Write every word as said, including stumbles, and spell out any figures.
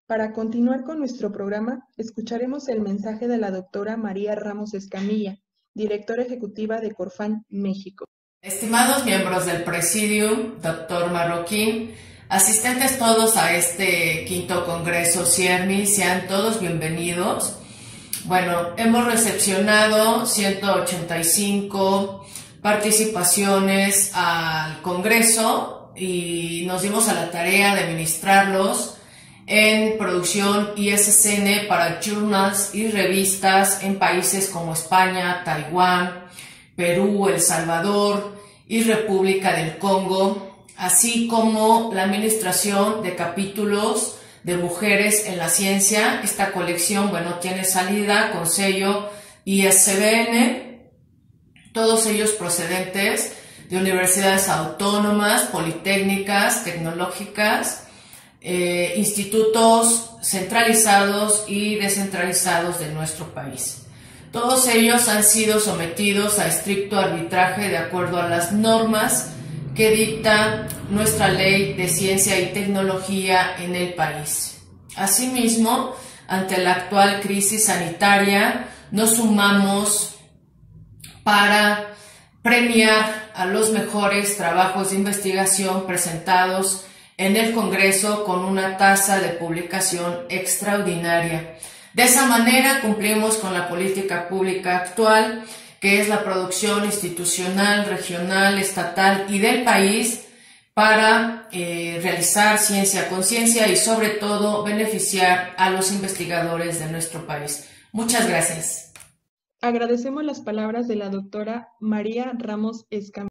Para continuar con nuestro programa, escucharemos el mensaje de la doctora María Ramos Escamilla, directora ejecutiva de Corfan, México. Estimados miembros del Presidium, doctor Marroquín, asistentes todos a este quinto Congreso CIERMI, sean todos bienvenidos. Bueno, hemos recepcionado ciento ochenta y cinco participaciones al Congreso y nos dimos a la tarea de administrarlos en producción I S S N para journals y revistas en países como España, Taiwán, Perú, El Salvador y República del Congo, así como la administración de capítulos de mujeres en la ciencia. Esta colección, bueno, tiene salida con sello I S B N, todos ellos procedentes de universidades autónomas, politécnicas, tecnológicas, eh, institutos centralizados y descentralizados de nuestro país. Todos ellos han sido sometidos a estricto arbitraje de acuerdo a las normas que dicta nuestra ley de ciencia y tecnología en el país. Asimismo, ante la actual crisis sanitaria, nos sumamos para premiar a los mejores trabajos de investigación presentados en el Congreso con una tasa de publicación extraordinaria. De esa manera cumplimos con la política pública actual, que es la producción institucional, regional, estatal y del país para eh, realizar ciencia con ciencia y sobre todo beneficiar a los investigadores de nuestro país. Muchas gracias. Agradecemos las palabras de la doctora María Ramos Escamilla.